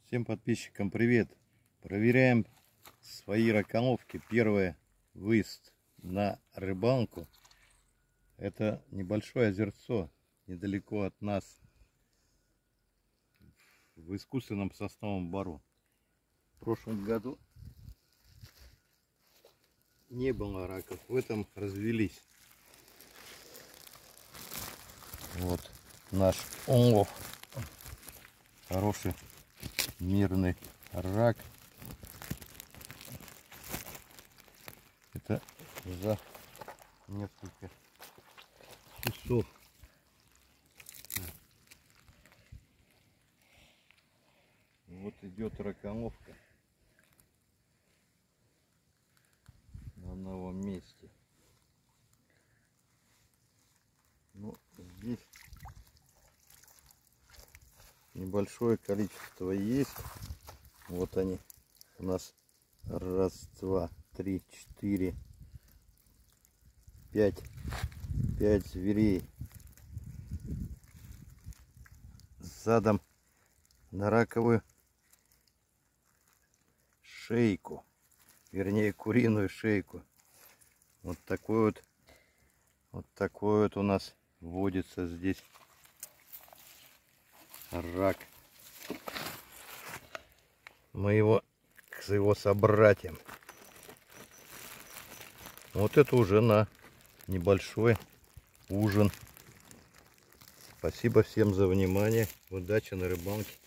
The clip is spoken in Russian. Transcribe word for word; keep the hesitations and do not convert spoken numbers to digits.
Всем подписчикам привет! Проверяем свои раколовки. Первый выезд на рыбалку. Это небольшое озерцо недалеко от нас, в искусственном сосновом бору. В прошлом году не было раков, в этом развелись. Вот наш улов. Хороший мирный рак. Это за несколько часов. Вот идет раколовка на новом месте. Ну, здесь небольшое количество есть. Вот они у нас. Раз, два, три, четыре, пять. Пять зверей. Задом на раковую шейку. Вернее, куриную шейку. Вот такой вот. Вот такой вот у нас водится здесь рак. Мы его с его собратьям. Вот это уже на небольшой ужин. Спасибо всем за внимание. Удачи на рыбалке.